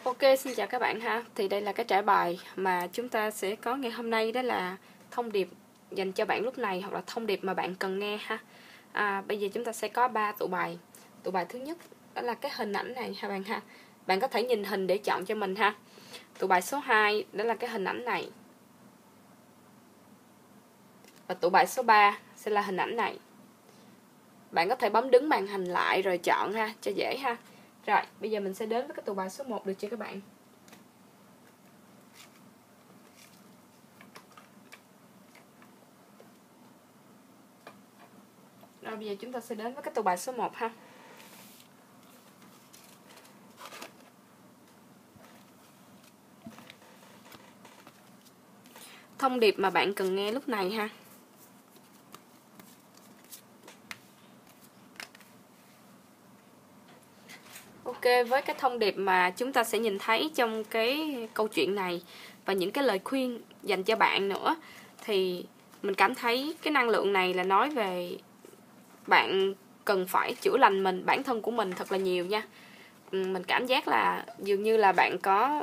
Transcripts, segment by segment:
Ok, xin chào các bạn ha. Thì đây là cái trải bài mà chúng ta sẽ có ngày hôm nay, đó là thông điệp dành cho bạn lúc này, hoặc là thông điệp mà bạn cần nghe ha. Bây giờ chúng ta sẽ có 3 tụ bài. Tụ bài thứ nhất đó là cái hình ảnh này ha bạn ha. Bạn có thể nhìn hình để chọn cho mình ha. Tụ bài số 2 đó là cái hình ảnh này. Và tụ bài số 3 sẽ là hình ảnh này. Bạn có thể bấm đứng màn hình lại rồi chọn ha, cho dễ ha. Rồi, bây giờ mình sẽ đến với cái tụ bài số 1 được chưa các bạn? Rồi bây giờ chúng ta sẽ đến với cái tụ bài số 1 ha. Thông điệp mà bạn cần nghe lúc này ha. Ok, với cái thông điệp mà chúng ta sẽ nhìn thấy trong cái câu chuyện này và những cái lời khuyên dành cho bạn nữa, thì mình cảm thấy cái năng lượng này là nói về bạn cần phải chữa lành bản thân của mình thật là nhiều nha. Mình cảm giác là dường như là bạn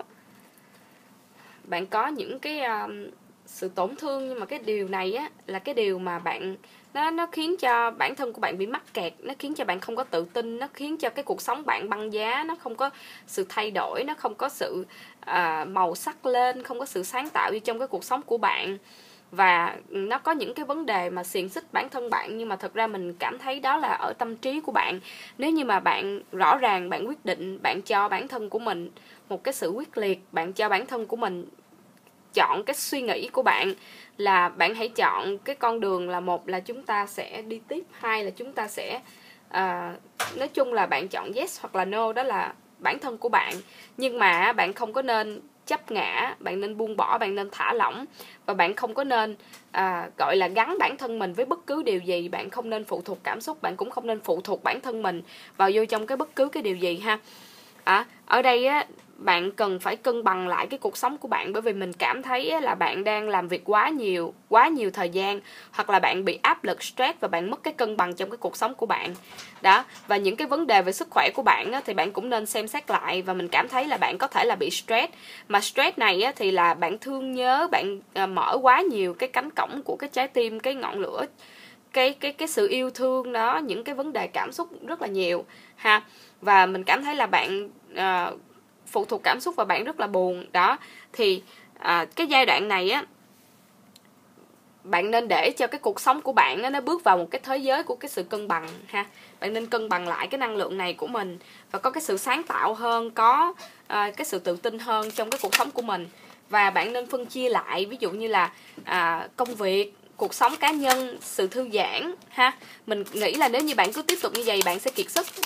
có những cái sự tổn thương, nhưng mà cái điều này á là cái điều mà nó khiến cho bản thân của bạn bị mắc kẹt, nó khiến cho bạn không có tự tin, nó khiến cho cái cuộc sống bạn băng giá, nó không có sự thay đổi, nó không có sự màu sắc lên, không có sự sáng tạo như trong cái cuộc sống của bạn. Và nó có những cái vấn đề mà xiềng xích bản thân bạn, nhưng mà thật ra mình cảm thấy đó là ở tâm trí của bạn. Nếu như mà bạn rõ ràng, bạn quyết định, bạn cho bản thân của mình một cái sự quyết liệt, bạn cho bản thân của mình chọn cái suy nghĩ của bạn, là bạn hãy chọn cái con đường là, một là chúng ta sẽ đi tiếp, hai là chúng ta sẽ nói chung là bạn chọn yes hoặc là no, đó là bản thân của bạn. Nhưng mà bạn không có nên chấp ngã, bạn nên buông bỏ, bạn nên thả lỏng, và bạn không có nên gọi là gắn bản thân mình với bất cứ điều gì. Bạn không nên phụ thuộc cảm xúc, bạn cũng không nên phụ thuộc bản thân mình vào vô trong cái bất cứ cái điều gì ha. Ở đây á, bạn cần phải cân bằng lại cái cuộc sống của bạn, bởi vì mình cảm thấy là bạn đang làm việc quá nhiều thời gian, hoặc là bạn bị áp lực, stress, và bạn mất cái cân bằng trong cái cuộc sống của bạn đó. Và những cái vấn đề về sức khỏe của bạn á, thì bạn cũng nên xem xét lại. Và mình cảm thấy là bạn có thể là bị stress, mà stress này á, thì là bạn thương nhớ, bạn mở quá nhiều cái cánh cổng của cái trái tim, cái ngọn lửa, cái sự yêu thương đó, những cái vấn đề cảm xúc rất là nhiều ha. Và mình cảm thấy là bạn phụ thuộc cảm xúc và bạn rất là buồn đó. Thì cái giai đoạn này á, bạn nên để cho cái cuộc sống của bạn á, nó bước vào một cái thế giới của cái sự cân bằng ha. Bạn nên cân bằng lại cái năng lượng này của mình, và có cái sự sáng tạo hơn, có cái sự tự tin hơn trong cái cuộc sống của mình. Và bạn nên phân chia lại, ví dụ như là công việc, cuộc sống cá nhân, sự thư giãn ha. Mình nghĩ là nếu như bạn cứ tiếp tục như vậy, bạn sẽ kiệt sức.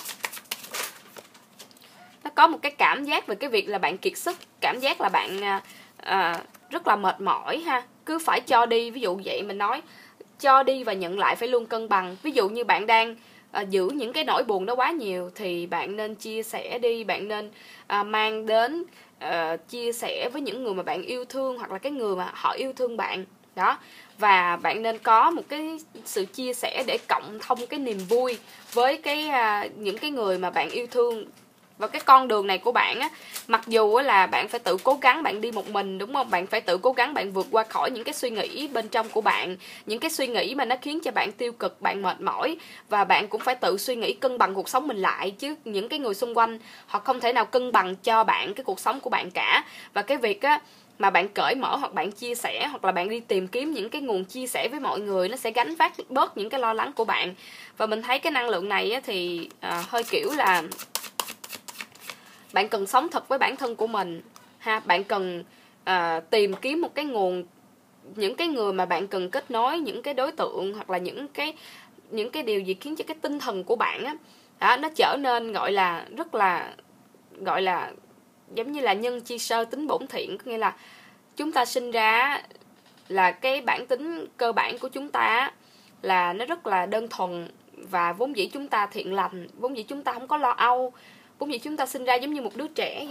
Nó có một cái cảm giác về cái việc là bạn kiệt sức, cảm giác là bạn rất là mệt mỏi ha. Cứ phải cho đi, ví dụ vậy mình nói, cho đi và nhận lại phải luôn cân bằng. Ví dụ như bạn đang giữ những cái nỗi buồn đó quá nhiều, thì bạn nên chia sẻ đi, bạn nên mang đến chia sẻ với những người mà bạn yêu thương, hoặc là cái người mà họ yêu thương bạn đó. Và bạn nên có một cái sự chia sẻ để cộng thông cái niềm vui với những cái người mà bạn yêu thương. Và cái con đường này của bạn á, mặc dù là bạn phải tự cố gắng, bạn đi một mình, đúng không? Bạn phải tự cố gắng, bạn vượt qua khỏi những cái suy nghĩ bên trong của bạn, những cái suy nghĩ mà nó khiến cho bạn tiêu cực, bạn mệt mỏi. Và bạn cũng phải tự suy nghĩ cân bằng cuộc sống mình lại, chứ những cái người xung quanh họ không thể nào cân bằng cho bạn cái cuộc sống của bạn cả. Và cái việc á mà bạn cởi mở, hoặc bạn chia sẻ, hoặc là bạn đi tìm kiếm những cái nguồn chia sẻ với mọi người, nó sẽ gánh vác bớt những cái lo lắng của bạn. Và mình thấy cái năng lượng này á, thì hơi kiểu là bạn cần sống thật với bản thân của mình ha. Bạn cần tìm kiếm một cái nguồn, những cái người mà bạn cần kết nối, những cái đối tượng, hoặc là những cái điều gì khiến cho cái tinh thần của bạn á nó trở nên rất là giống như là nhân chi sơ tính bổn thiện. Có nghĩa là chúng ta sinh ra là cái bản tính cơ bản của chúng ta là nó rất là đơn thuần, và vốn dĩ chúng ta thiện lành, vốn dĩ chúng ta không có lo âu, vốn dĩ chúng ta sinh ra giống như một đứa trẻ vậy đó.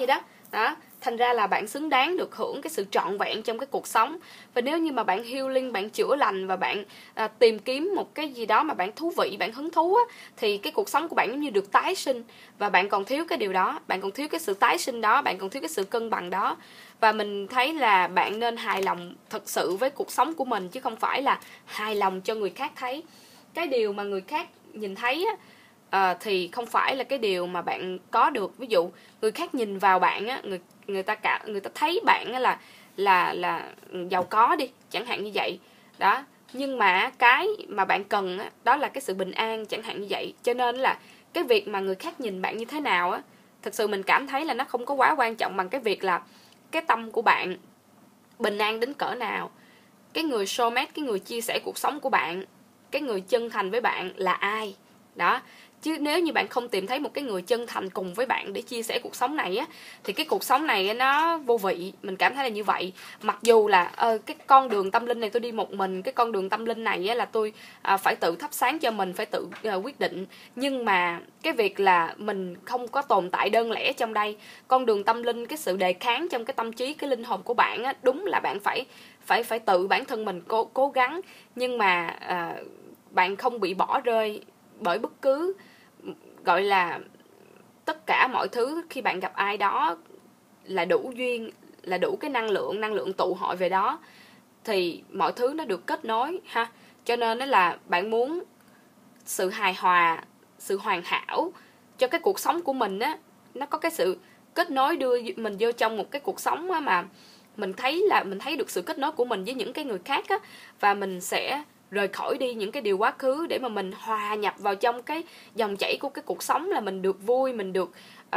đó. Thành ra là bạn xứng đáng được hưởng cái sự trọn vẹn trong cái cuộc sống. Và nếu như mà bạn healing, bạn chữa lành và bạn tìm kiếm một cái gì đó mà bạn thú vị, bạn hứng thú á, thì cái cuộc sống của bạn giống như được tái sinh. Và bạn còn thiếu cái điều đó, bạn còn thiếu cái sự tái sinh đó, bạn còn thiếu cái sự cân bằng đó. Và mình thấy là bạn nên hài lòng thật sự với cuộc sống của mình, chứ không phải là hài lòng cho người khác thấy. Cái điều mà người khác nhìn thấy á, thì không phải là cái điều mà bạn có được. Ví dụ người khác nhìn vào bạn á, người ta thấy bạn á là giàu có đi, chẳng hạn như vậy đó. Nhưng mà cái mà bạn cần á, đó là cái sự bình an, chẳng hạn như vậy. Cho nên là cái việc mà người khác nhìn bạn như thế nào á, thật sự mình cảm thấy là nó không có quá quan trọng bằng cái việc là cái tâm của bạn bình an đến cỡ nào. Cái người soulmate, cái người chia sẻ cuộc sống của bạn, cái người chân thành với bạn là ai đó. Chứ nếu như bạn không tìm thấy một cái người chân thành cùng với bạn để chia sẻ cuộc sống này á, thì cái cuộc sống này nó vô vị. Mình cảm thấy là như vậy. Mặc dù là cái con đường tâm linh này tôi đi một mình, cái con đường tâm linh này á, là tôi phải tự thắp sáng cho mình, phải tự quyết định. Nhưng mà cái việc là mình không có tồn tại đơn lẻ trong đây. Con đường tâm linh, cái sự đề kháng trong cái tâm trí, cái linh hồn của bạn á, đúng là bạn phải tự bản thân mình cố gắng. Nhưng mà bạn không bị bỏ rơi bởi bất cứ, gọi là tất cả mọi thứ. Khi bạn gặp ai đó là đủ duyên, là đủ cái năng lượng tụ hội về đó, thì mọi thứ nó được kết nối ha. Cho nên đó là bạn muốn sự hài hòa, sự hoàn hảo cho cái cuộc sống của mình á, nó có cái sự kết nối đưa mình vô trong một cái cuộc sống mà mình thấy được sự kết nối của mình với những cái người khác á, và mình sẽ rời khỏi đi những cái điều quá khứ để mà mình hòa nhập vào trong cái dòng chảy của cái cuộc sống, là mình được vui, mình được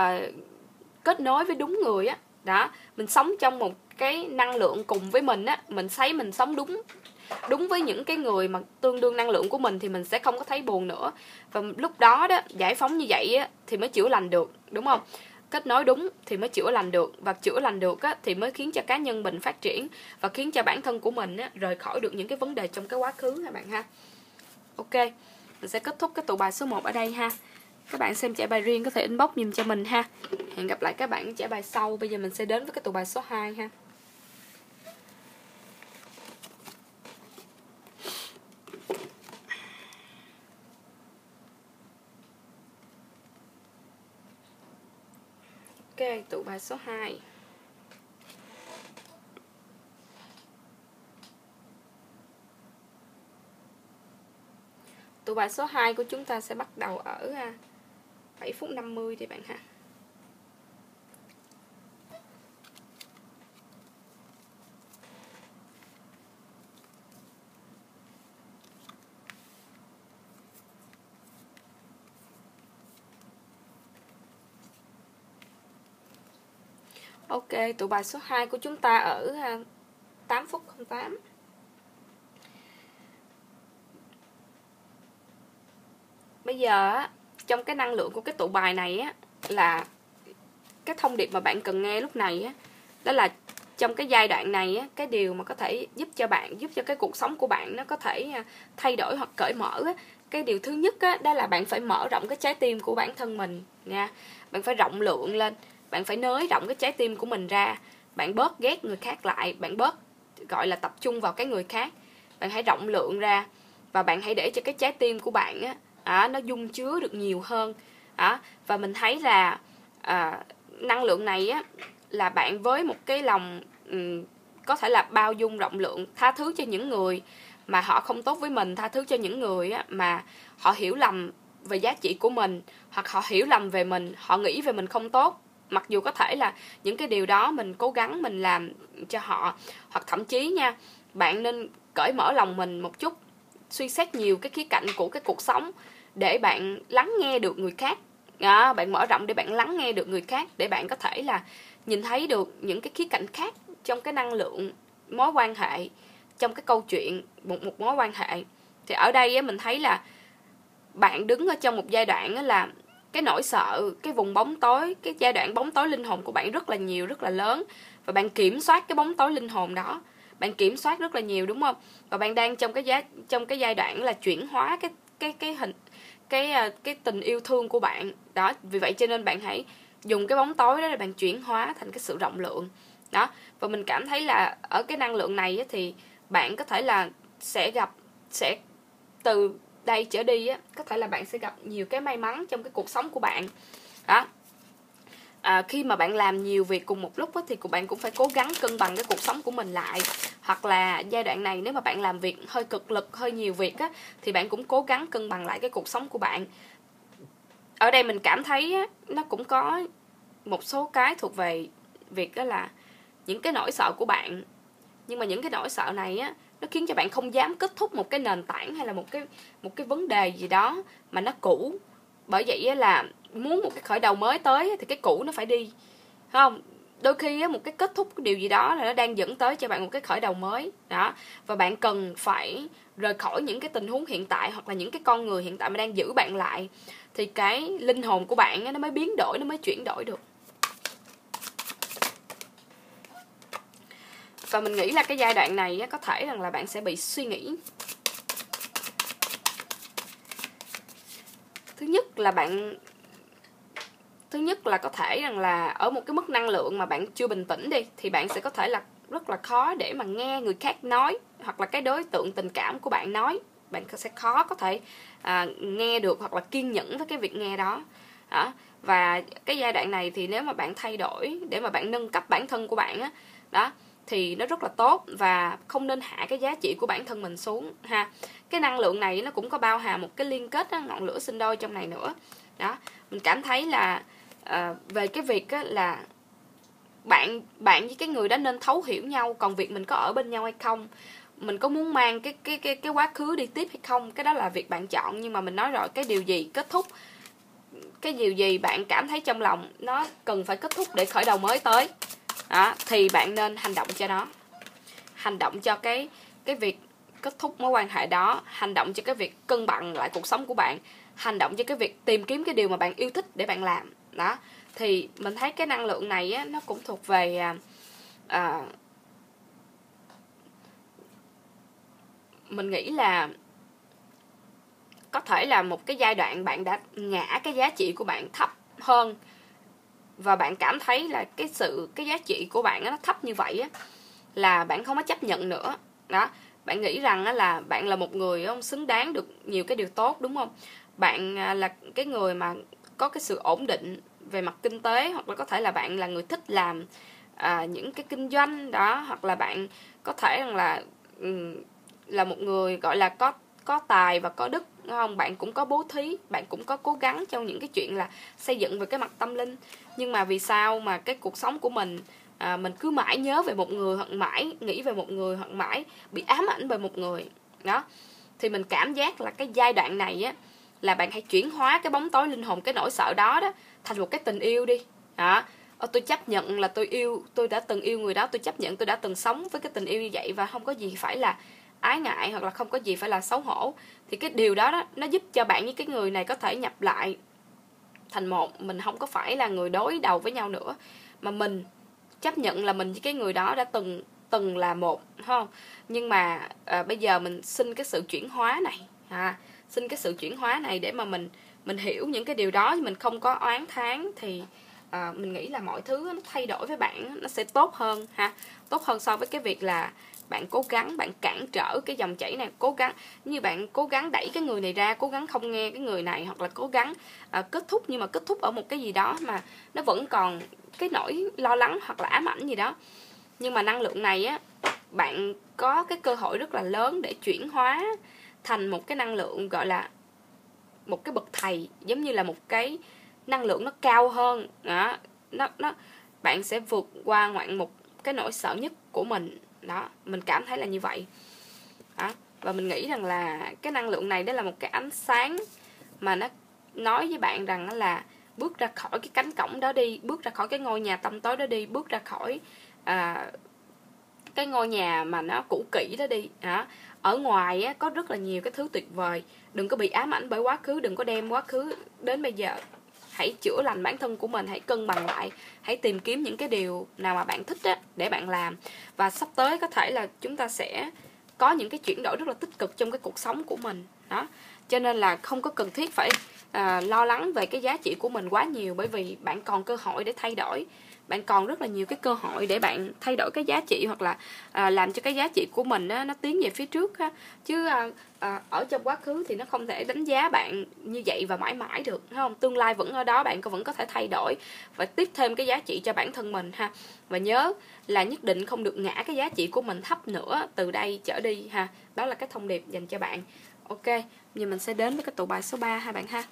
kết nối với đúng người á. Đó, mình sống trong một cái năng lượng cùng với mình á, mình thấy mình sống đúng với những cái người mà tương đương năng lượng của mình, thì mình sẽ không có thấy buồn nữa. Và lúc đó đó, giải phóng như vậy á, thì mới chữa lành được, đúng không? Kết nối đúng thì mới chữa lành được, và chữa lành được á, thì mới khiến cho cá nhân mình phát triển, và khiến cho bản thân của mình á, rời khỏi được những cái vấn đề trong cái quá khứ các bạn ha. Ok, mình sẽ kết thúc cái tụ bài số 1 ở đây ha. Các bạn xem trải bài riêng có thể inbox giùm cho mình ha. Hẹn gặp lại các bạn ở trải bài sau. Bây giờ mình sẽ đến với cái tụ bài số 2 ha. Ok, tụ bài số 2. Tụ bài số 2 của chúng ta sẽ bắt đầu ở 7 phút 50 đi bạn ha. Ok, tụ bài số 2 của chúng ta ở 8 phút 08. Bây giờ á, trong cái năng lượng của cái tụ bài này á, là cái thông điệp mà bạn cần nghe lúc này á, đó là trong cái giai đoạn này á, cái điều mà có thể giúp cho bạn, giúp cho cái cuộc sống của bạn nó có thể thay đổi hoặc cởi mở á, cái điều thứ nhất á, đó là bạn phải mở rộng cái trái tim của bản thân mình nha. Bạn phải rộng lượng lên, bạn phải nới rộng cái trái tim của mình ra. Bạn bớt ghét người khác lại, bạn bớt gọi là tập trung vào cái người khác. Bạn hãy rộng lượng ra, và bạn hãy để cho cái trái tim của bạn á, nó dung chứa được nhiều hơn. Và mình thấy là năng lượng này á, là bạn với một cái lòng có thể là bao dung, rộng lượng, tha thứ cho những người mà họ không tốt với mình, tha thứ cho những người á, mà họ hiểu lầm về giá trị của mình, hoặc họ hiểu lầm về mình, họ nghĩ về mình không tốt. Mặc dù có thể là những cái điều đó mình cố gắng mình làm cho họ, hoặc thậm chí nha, bạn nên cởi mở lòng mình một chút, suy xét nhiều cái khía cạnh của cái cuộc sống để bạn lắng nghe được người khác. Bạn mở rộng để bạn lắng nghe được người khác, để bạn có thể là nhìn thấy được những cái khía cạnh khác trong cái năng lượng mối quan hệ, trong cái câu chuyện một mối quan hệ. Thì ở đây á, mình thấy là bạn đứng ở trong một giai đoạn á, là cái nỗi sợ, cái vùng bóng tối, cái giai đoạn bóng tối linh hồn của bạn rất là nhiều, rất là lớn, và bạn kiểm soát cái bóng tối linh hồn đó, bạn kiểm soát rất là nhiều, đúng không? Và bạn đang trong cái giai đoạn là chuyển hóa cái tình yêu thương của bạn đó. Vì vậy cho nên bạn hãy dùng cái bóng tối đó để bạn chuyển hóa thành cái sự rộng lượng đó. Và mình cảm thấy là ở cái năng lượng này thì bạn có thể là sẽ từ đây trở đi á, có thể là bạn sẽ gặp nhiều cái may mắn trong cái cuộc sống của bạn đó. Khi mà bạn làm nhiều việc cùng một lúc á, thì bạn cũng phải cố gắng cân bằng cái cuộc sống của mình lại. Hoặc là giai đoạn này nếu mà bạn làm việc hơi cực lực, hơi nhiều việc á, thì bạn cũng cố gắng cân bằng lại cái cuộc sống của bạn. Ở đây mình cảm thấy á, nó cũng có một số cái thuộc về việc đó là những cái nỗi sợ của bạn. Nhưng mà những cái nỗi sợ này á, nó khiến cho bạn không dám kết thúc một cái nền tảng hay là một cái vấn đề gì đó mà nó cũ. Bởi vậy là muốn một cái khởi đầu mới tới thì cái cũ nó phải đi, không? Đôi khi một cái kết thúc cái điều gì đó là nó đang dẫn tới cho bạn một cái khởi đầu mới đó. Và bạn cần phải rời khỏi những cái tình huống hiện tại hoặc là những cái con người hiện tại mà đang giữ bạn lại, thì cái linh hồn của bạn nó mới biến đổi, nó mới chuyển đổi được. Và mình nghĩ là cái giai đoạn này có thể rằng là bạn sẽ bị suy nghĩ. Thứ nhất là có thể rằng là ở một cái mức năng lượng mà bạn chưa bình tĩnh đi, thì bạn sẽ có thể là rất là khó để mà nghe người khác nói, hoặc là cái đối tượng tình cảm của bạn nói, bạn sẽ khó có thể nghe được hoặc là kiên nhẫn với cái việc nghe đó. Và cái giai đoạn này thì nếu mà bạn thay đổi để mà bạn nâng cấp bản thân của bạn đó thì nó rất là tốt, và không nên hạ cái giá trị của bản thân mình xuống ha. Cái năng lượng này nó cũng có bao hàm một cái liên kết ngọn lửa sinh đôi trong này nữa đó. Mình cảm thấy là về cái việc là bạn với cái người đó nên thấu hiểu nhau, còn việc mình có ở bên nhau hay không, mình có muốn mang cái quá khứ đi tiếp hay không, cái đó là việc bạn chọn. Nhưng mà mình nói rồi, cái điều gì kết thúc, cái điều gì bạn cảm thấy trong lòng nó cần phải kết thúc để khởi đầu mới tới đó, thì bạn nên hành động cho nó, hành động cho cái việc kết thúc mối quan hệ đó, hành động cho cái việc cân bằng lại cuộc sống của bạn, hành động cho cái việc tìm kiếm cái điều mà bạn yêu thích để bạn làm đó. Thì mình thấy cái năng lượng này nó cũng thuộc về mình nghĩ là có thể là một cái giai đoạn bạn đã ngã cái giá trị của bạn thấp hơn, và bạn cảm thấy là cái giá trị của bạn nó thấp như vậy là bạn không có chấp nhận nữa đó. Bạn nghĩ rằng là bạn là một người không xứng đáng được nhiều cái điều tốt, đúng không? Bạn là cái người mà có cái sự ổn định về mặt kinh tế, hoặc là có thể là bạn là người thích làm những cái kinh doanh đó, hoặc là bạn có thể là một người gọi là có tài và có đức, đúng không? Bạn cũng có bố thí, bạn cũng có cố gắng trong những cái chuyện là xây dựng về cái mặt tâm linh. Nhưng mà vì sao mà cái cuộc sống của mình mình cứ mãi nhớ về một người, hoặc mãi nghĩ về một người, hoặc mãi bị ám ảnh bởi một người đó. Thì mình cảm giác là cái giai đoạn này là bạn hãy chuyển hóa cái bóng tối linh hồn, cái nỗi sợ đó thành một cái tình yêu đi đó. Tôi chấp nhận là tôi đã từng yêu người đó, tôi chấp nhận tôi đã từng sống với cái tình yêu như vậy, và không có gì phải là ái ngại, hoặc là không có gì phải là xấu hổ. Thì cái điều đó nó giúp cho bạn với cái người này có thể nhập lại thành một. Mình không có phải là người đối đầu với nhau nữa, mà mình chấp nhận là mình với cái người đó đã từng là một, không? Nhưng mà bây giờ mình xin cái sự chuyển hóa này xin cái sự chuyển hóa này để mà mình hiểu những cái điều đó, mình không có oán thán, thì mình nghĩ là mọi thứ nó thay đổi với bạn nó sẽ tốt hơn tốt hơn so với cái việc là bạn cố gắng, bạn cản trở cái dòng chảy này, như bạn cố gắng đẩy cái người này ra, cố gắng không nghe cái người này, hoặc là cố gắng kết thúc, nhưng mà kết thúc ở một cái gì đó mà nó vẫn còn cái nỗi lo lắng hoặc là ám ảnh gì đó. Nhưng mà năng lượng này bạn có cái cơ hội rất là lớn để chuyển hóa thành một cái năng lượng gọi là một cái bậc thầy, giống như là một cái năng lượng nó cao hơn đó. Bạn sẽ vượt qua ngoạn một cái nỗi sợ nhất của mình đó. Mình cảm thấy là như vậy đó. Và mình nghĩ rằng là cái năng lượng này đó là một cái ánh sáng mà nó nói với bạn rằng là bước ra khỏi cái cánh cổng đó đi, bước ra khỏi cái ngôi nhà tăm tối đó đi, bước ra khỏi cái ngôi nhà mà nó cũ kỹ đó đi đó. Ở ngoài có rất là nhiều cái thứ tuyệt vời. Đừng có bị ám ảnh bởi quá khứ, đừng có đem quá khứ đến bây giờ. Hãy chữa lành bản thân của mình, hãy cân bằng lại, hãy tìm kiếm những cái điều nào mà bạn thích để bạn làm. Và sắp tới có thể là chúng ta sẽ có những cái chuyển đổi rất là tích cực trong cái cuộc sống của mình đó. Cho nên là không có cần thiết phải lo lắng về cái giá trị của mình quá nhiều, bởi vì bạn còn cơ hội để thay đổi. Bạn còn rất là nhiều cái cơ hội để bạn thay đổi cái giá trị, hoặc là làm cho cái giá trị của mình nó tiến về phía trước ha. Chứ ở trong quá khứ thì nó không thể đánh giá bạn như vậy và mãi mãi được, đúng không? Tương lai vẫn ở đó, bạn vẫn có thể thay đổi và tiếp thêm cái giá trị cho bản thân mình ha. Và nhớ là nhất định không được ngã cái giá trị của mình thấp nữa từ đây trở đi ha. Đó là cái thông điệp dành cho bạn. Ok, giờ mình sẽ đến với cái tụ bài số 3 ha bạn ha.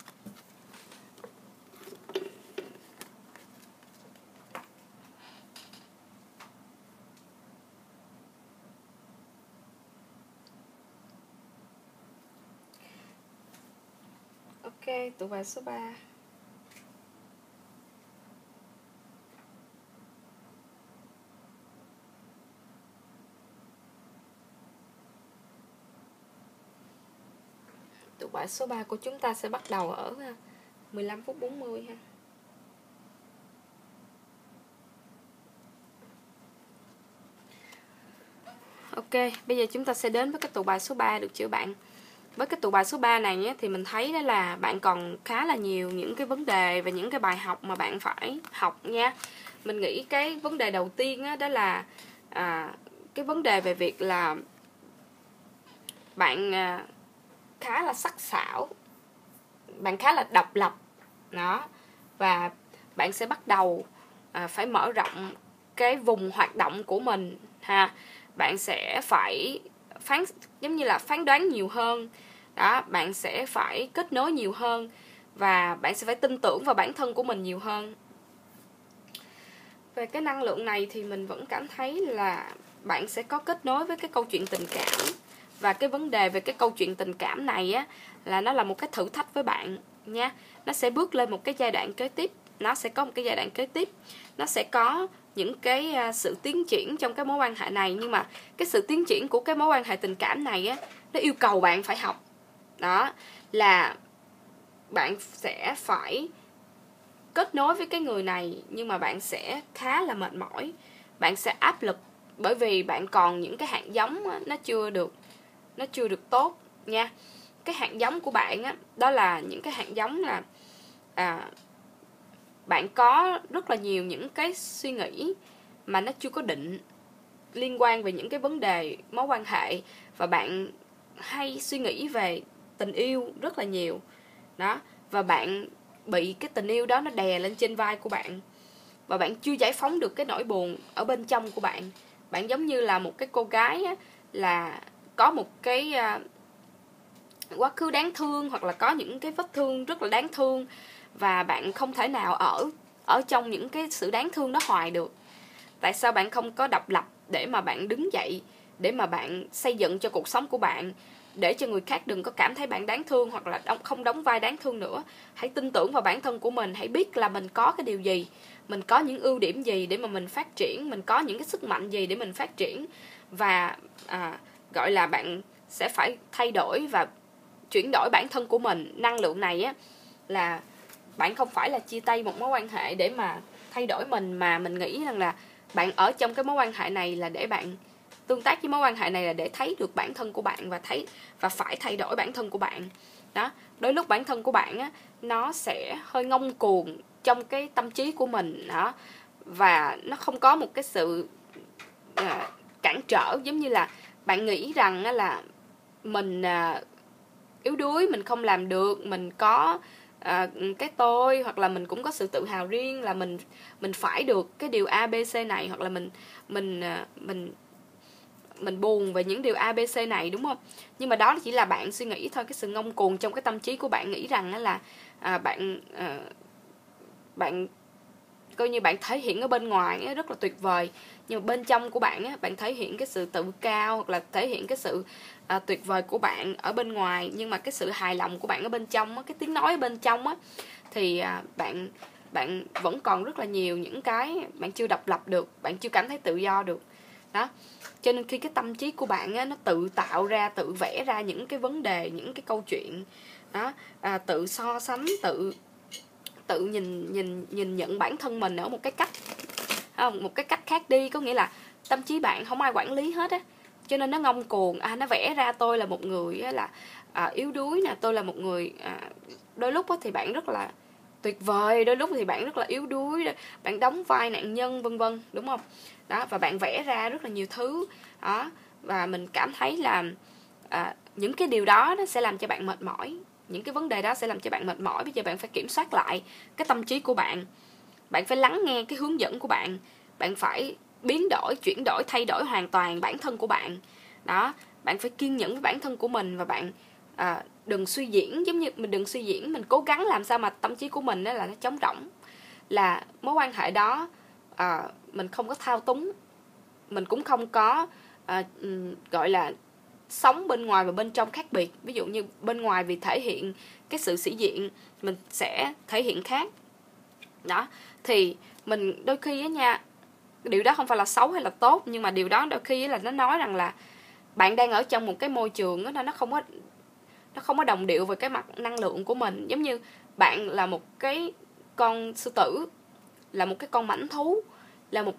Ok, tụ bài số 3. Tụ bài số 3 của chúng ta sẽ bắt đầu ở 15 phút 40 ha. Ok, bây giờ chúng ta sẽ đến với cái tụ bài số 3 được chưa bạn? Với cái tụ bài số 3 này thì mình thấy đó là bạn còn khá là nhiều những cái vấn đề và những cái bài học mà bạn phải học nha. Mình nghĩ cái vấn đề đầu tiên đó là cái vấn đề về việc là bạn khá là sắc sảo, bạn khá là độc lập đó, và bạn sẽ bắt đầu phải mở rộng cái vùng hoạt động của mình ha. Bạn sẽ phải giống như là phán đoán nhiều hơn đó, bạn sẽ phải kết nối nhiều hơn, và bạn sẽ phải tin tưởng vào bản thân của mình nhiều hơn. Về cái năng lượng này thì mình vẫn cảm thấy là bạn sẽ có kết nối với cái câu chuyện tình cảm, và cái vấn đề về cái câu chuyện tình cảm này á là nó là một cái thử thách với bạn nha. Nó sẽ bước lên một cái giai đoạn kế tiếp, nó sẽ có một cái giai đoạn kế tiếp, nó sẽ có những cái sự tiến triển trong cái mối quan hệ này. Nhưng mà cái sự tiến triển của cái mối quan hệ tình cảm này á, nó yêu cầu bạn phải học. Đó là bạn sẽ phải kết nối với cái người này, nhưng mà bạn sẽ khá là mệt mỏi, bạn sẽ áp lực, bởi vì bạn còn những cái hạt giống á, nó chưa được tốt nha. Cái hạt giống của bạn á, đó là những cái hạt giống là bạn có rất là nhiều những cái suy nghĩ mà nó chưa có định liên quan về những cái vấn đề mối quan hệ, và bạn hay suy nghĩ về tình yêu rất là nhiều đó, và bạn bị cái tình yêu đó nó đè lên trên vai của bạn, và bạn chưa giải phóng được cái nỗi buồn ở bên trong của bạn. Bạn giống như là một cái cô gái á, là có một cái quá khứ đáng thương, hoặc là có những cái vết thương rất là đáng thương, và bạn không thể nào ở trong những cái sự đáng thương đó hoài được. Tại sao bạn không có độc lập để mà bạn đứng dậy, để mà bạn xây dựng cho cuộc sống của bạn, để cho người khác đừng có cảm thấy bạn đáng thương, hoặc là không đóng vai đáng thương nữa. Hãy tin tưởng vào bản thân của mình, hãy biết là mình có cái điều gì, mình có những ưu điểm gì để mà mình phát triển, mình có những cái sức mạnh gì để mình phát triển. Và gọi là bạn sẽ phải thay đổi và chuyển đổi bản thân của mình. Năng lượng này á là bạn không phải là chia tay một mối quan hệ để mà thay đổi mình, mà mình nghĩ rằng là bạn ở trong cái mối quan hệ này là để bạn tương tác với mối quan hệ này, là để thấy được bản thân của bạn và phải thay đổi bản thân của bạn đó. Đôi lúc bản thân của bạn á, nó sẽ hơi ngông cuồng trong cái tâm trí của mình đó, và nó không có một cái sự cản trở, giống như là bạn nghĩ rằng là mình yếu đuối, mình không làm được, mình có cái tôi, hoặc là mình cũng có sự tự hào riêng, là mình phải được cái điều ABC này, hoặc là mình buồn về những điều ABC này, đúng không? Nhưng mà đó chỉ là bạn suy nghĩ thôi. Cái sự ngông cuồng trong cái tâm trí của bạn nghĩ rằng là bạn coi như bạn thể hiện ở bên ngoài rất là tuyệt vời, nhưng mà bên trong của bạn bạn thể hiện cái sự tự cao, hoặc là thể hiện cái sự tuyệt vời của bạn ở bên ngoài, nhưng mà cái sự hài lòng của bạn ở bên trong, cái tiếng nói ở bên trong thì bạn vẫn còn rất là nhiều những cái bạn chưa độc lập được, bạn chưa cảm thấy tự do được đó. Cho nên khi cái tâm trí của bạn nó tự tạo ra, tự vẽ ra những cái vấn đề, những cái câu chuyện đó, tự so sánh, tự nhìn nhận bản thân mình ở một cái cách khác đi. Có nghĩa là tâm trí bạn không ai quản lý hết á, cho nên nó ngông cuồng. Nó vẽ ra tôi là một người là yếu đuối nè, tôi là một người đôi lúc thì bạn rất là tuyệt vời, đôi lúc thì bạn rất là yếu đuối, bạn đóng vai nạn nhân vân vân, đúng không? Đó, và bạn vẽ ra rất là nhiều thứ đó, và mình cảm thấy là những cái điều đó nó sẽ làm cho bạn mệt mỏi, những cái vấn đề đó sẽ làm cho bạn mệt mỏi. Bây giờ bạn phải kiểm soát lại cái tâm trí của bạn, bạn phải lắng nghe cái hướng dẫn của bạn, bạn phải biến đổi, chuyển đổi, thay đổi hoàn toàn bản thân của bạn đó. Bạn phải kiên nhẫn với bản thân của mình, và bạn đừng suy diễn, giống như mình đừng suy diễn, mình cố gắng làm sao mà tâm trí của mình đó là nó trống rỗng, là mối quan hệ đó mình không có thao túng, mình cũng không có gọi là sống bên ngoài và bên trong khác biệt. Ví dụ như bên ngoài vì thể hiện cái sự sĩ diện, mình sẽ thể hiện khác đó. Thì mình đôi khi á nha, điều đó không phải là xấu hay là tốt, nhưng mà điều đó đôi khi là nó nói rằng là bạn đang ở trong một cái môi trường đó, nó không có đồng điệu về cái mặt năng lượng của mình. Giống như bạn là một cái con sư tử, là một cái con mãnh thú, là một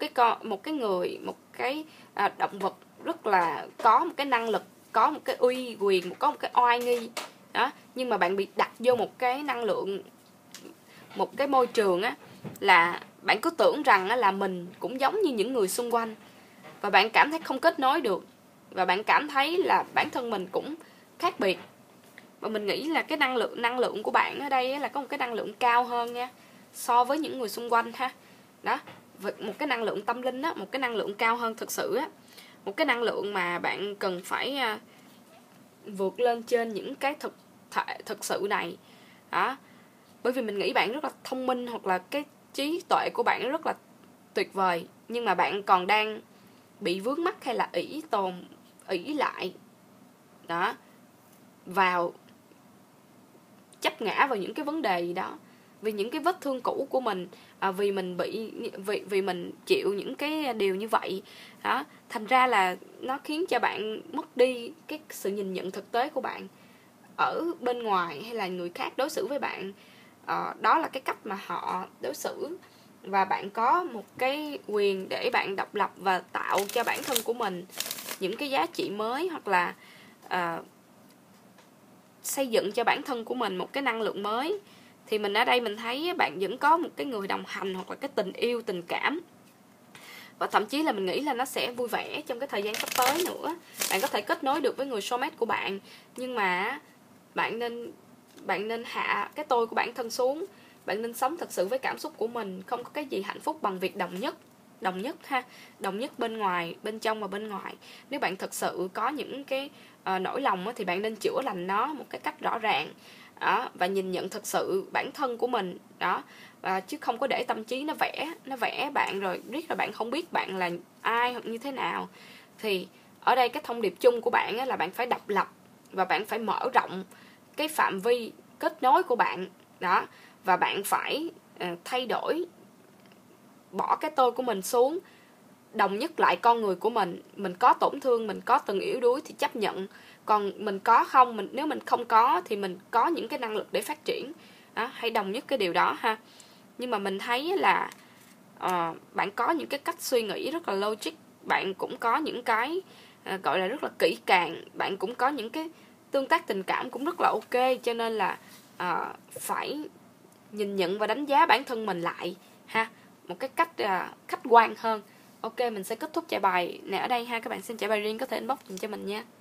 cái động vật rất là có một cái năng lực, có một cái uy quyền, có một cái oai nghi đó. Nhưng mà bạn bị đặt vô một cái năng lượng, một cái môi trường á, là bạn cứ tưởng rằng là mình cũng giống như những người xung quanh, và bạn cảm thấy không kết nối được, và bạn cảm thấy là bản thân mình cũng khác biệt. Và mình nghĩ là cái năng lượng của bạn ở đây là có một cái năng lượng cao hơn nha, so với những người xung quanh ha. Đó, một cái năng lượng tâm linh á, một cái năng lượng cao hơn thực sự á, một cái năng lượng mà bạn cần phải vượt lên trên những cái thực sự này đó. Bởi vì mình nghĩ bạn rất là thông minh, hoặc là cái trí tuệ của bạn rất là tuyệt vời, nhưng mà bạn còn đang bị vướng mắc hay là ỷ lại đó, vào chấp ngã vào những cái vấn đề gì đó, vì những cái vết thương cũ của mình, vì mình chịu những cái điều như vậy đó. Thành ra là nó khiến cho bạn mất đi cái sự nhìn nhận thực tế của bạn ở bên ngoài, hay là người khác đối xử với bạn. Đó là cái cách mà họ đối xử, và bạn có một cái quyền để bạn độc lập và tạo cho bản thân của mình những cái giá trị mới, hoặc là xây dựng cho bản thân của mình một cái năng lượng mới. Thì mình ở đây mình thấy bạn vẫn có một cái người đồng hành, hoặc là cái tình yêu, tình cảm, và thậm chí là mình nghĩ là nó sẽ vui vẻ trong cái thời gian sắp tới nữa. Bạn có thể kết nối được với người soulmate của bạn, nhưng mà bạn nên hạ cái tôi của bản thân xuống. Bạn nên sống thật sự với cảm xúc của mình. Không có cái gì hạnh phúc bằng việc đồng nhất ha, đồng nhất bên ngoài, bên trong và bên ngoài. Nếu bạn thật sự có những cái nỗi lòng thì bạn nên chữa lành nó một cái cách rõ ràng đó, và nhìn nhận thật sự bản thân của mình đó, chứ không có để tâm trí nó vẽ bạn, rồi riết rồi bạn không biết bạn là ai hoặc như thế nào. Thì ở đây cái thông điệp chung của bạn là bạn phải độc lập, và bạn phải mở rộng cái phạm vi kết nối của bạn đó, và bạn phải thay đổi, bỏ cái tôi của mình xuống, đồng nhất lại con người của mình. Mình có tổn thương, mình có từng yếu đuối thì chấp nhận, còn mình có không, nếu mình không có thì mình có những cái năng lực để phát triển đó. Hãy đồng nhất cái điều đó ha. Nhưng mà mình thấy là bạn có những cái cách suy nghĩ rất là logic, bạn cũng có những cái gọi là rất là kỹ càng, bạn cũng có những cái tương tác tình cảm cũng rất là ok. Cho nên là phải nhìn nhận và đánh giá bản thân mình lại ha, một cái cách khách quan hơn. Ok, mình sẽ kết thúc trải bài này ở đây ha. Các bạn xin trải bài riêng có thể inbox dùm cho mình nha.